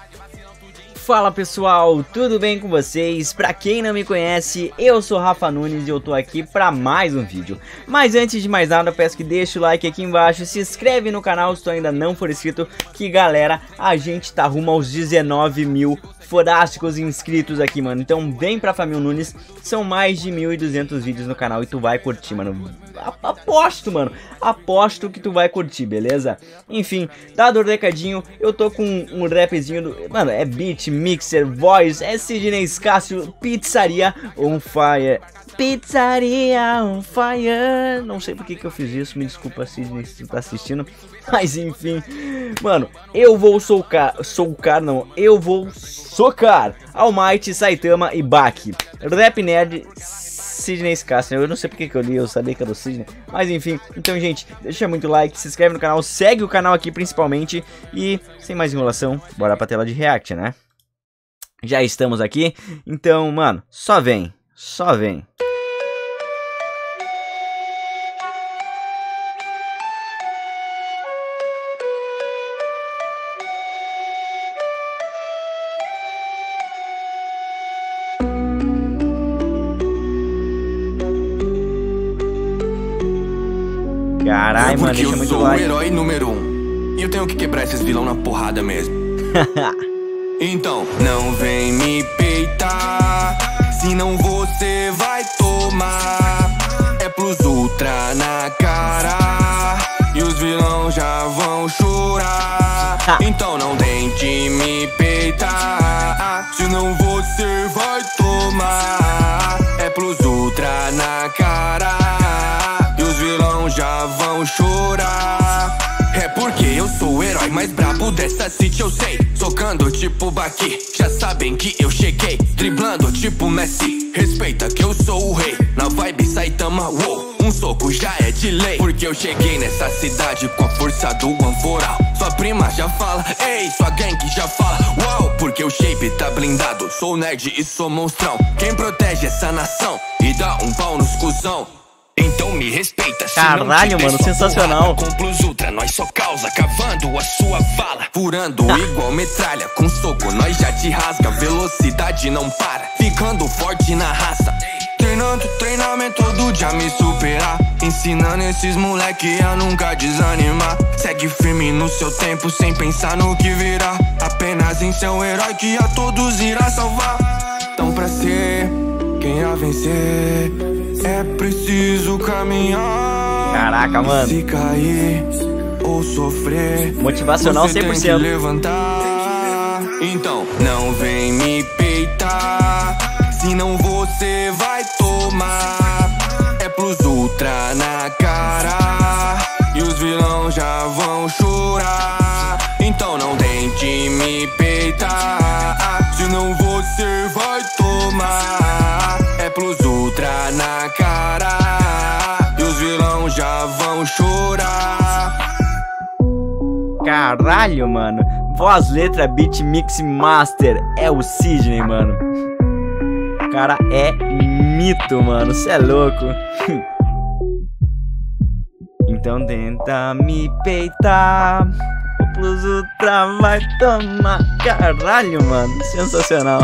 Fala pessoal, tudo bem com vocês? Pra quem não me conhece, eu sou Rafa Nunes e eu tô aqui pra mais um vídeo. Mas antes de mais nada, eu peço que deixe o like aqui embaixo, se inscreve no canal se tu ainda não for inscrito, que galera, a gente tá rumo aos 19 mil fodásticos inscritos aqui, mano. Então vem pra Família Nunes, são mais de 1.200 vídeos no canal e tu vai curtir, mano. Aposto, mano. Aposto que tu vai curtir, beleza? Enfim, dado o recadinho, eu tô com um rapzinho do... Mano, é beat, mixer, voice, é Sidney Escácio, Pizzaria on Fire. Pizzaria on Fire. Não sei por que eu fiz isso, me desculpa Sidney se tu tá assistindo. Mas enfim, mano, eu vou socar All Might, Saitama e Baki. Rap Nerd, Sidney Escácio. Eu não sei porque que eu li, eu sabia que era o Sidney. Mas enfim, então gente, deixa muito like, se inscreve no canal, segue o canal aqui principalmente. E sem mais enrolação, bora pra tela de react, né? Já estamos aqui, então mano, só vem, só vem. Caralho, mano, deixa muito like. Eu sou o herói número 1 e eu tenho que quebrar esses vilão na porrada mesmo. Então, não vem me peitar, senão você vai tomar. É plus ultra na cara e os vilão já vão chorar. Então não tente me peitar, senão você vai tomar. É plus ultra na cara e os vilão já vão chorar. É porque eu sou o herói mais brabo dessa city, eu sei. Socando tipo Baki, já sabem que eu cheguei. Driblando tipo Messi, respeita que eu sou o rei. Na vibe Saitama, wow, um soco já é de lei. Porque eu cheguei nessa cidade com a força do Anforal. Sua prima já fala, ei, sua gang já fala, uau. Porque o shape tá blindado, sou nerd e sou monstrão. Quem protege essa nação e dá um pau nos cuzão, então me respeita. Caralho, mano, sensacional. Com plus ultra nós só causa, cavando a sua vala, furando igual metralha. Com soco nós já te rasga, velocidade não para, ficando forte na raça. Treinando, treinamento todo dia me superar, ensinando esses moleque a nunca desanimar. Segue firme no seu tempo, sem pensar no que virá, apenas em seu herói que a todos irá salvar. Então pra ser quem a vencer, é preciso caminhar. Caraca, mano. Se cair ou sofrer, motivacional 100%. Tem que levantar. Então não vem me peitar, senão você vai tomar. É plus ultra na cara e os vilão já vão chorar. Então não tente me peitar, senão você vai tomar. É plus ultra na cara e os vilão já vão chorar. Caralho, mano. Voz, letra, beat, mix, master. É o Sidney, mano. O cara é mito, mano. Cê é louco. Então tenta me peitar, o plus ultra vai tomar. Caralho, mano. Sensacional.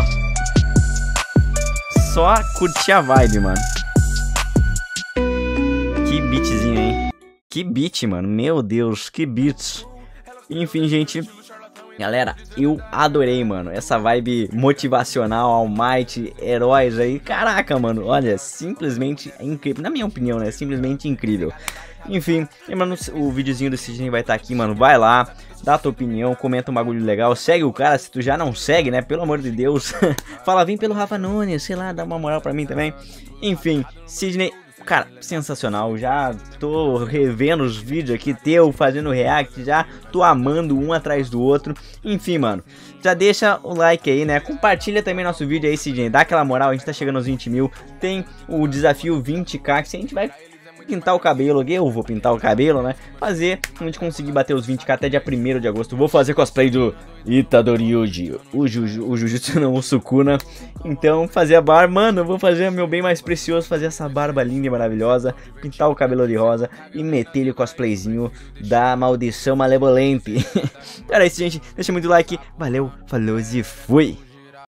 Só curtir a vibe, mano. Que beatzinho, hein? Que beat, mano. Meu Deus, que beat. Enfim, gente. Galera, eu adorei, mano. Essa vibe motivacional, All Might, heróis aí. Caraca, mano. Olha, simplesmente incrível. Na minha opinião, né? Simplesmente incrível. Enfim, lembrando, o videozinho do Sidney vai estar aqui, mano. Vai lá, dá a tua opinião, comenta um bagulho legal. Segue o cara, se tu já não segue, né? Pelo amor de Deus. Fala, vem pelo Rafa Nunes, sei lá, dá uma moral pra mim também. Enfim, Sidney, cara, sensacional. Já tô revendo os vídeos aqui teu, fazendo react, já tô amando um atrás do outro. Enfim, mano, já deixa o like aí, né? Compartilha também nosso vídeo aí, Sidney. Dá aquela moral, a gente tá chegando aos 20 mil. Tem o desafio 20k, que a gente vai pintar o cabelo, eu vou pintar o cabelo, né? Fazer, a gente conseguir bater os 20k até dia 1º de agosto. Vou fazer cosplay do Itadori Yuji, o Jujutsu não, o Sukuna. Então, fazer a barba, mano, eu vou fazer meu bem mais precioso, fazer essa barba linda e maravilhosa, pintar o cabelo de rosa e meter ele cosplayzinho da maldição malevolente. Era isso, gente, deixa muito like, valeu, falou e fui!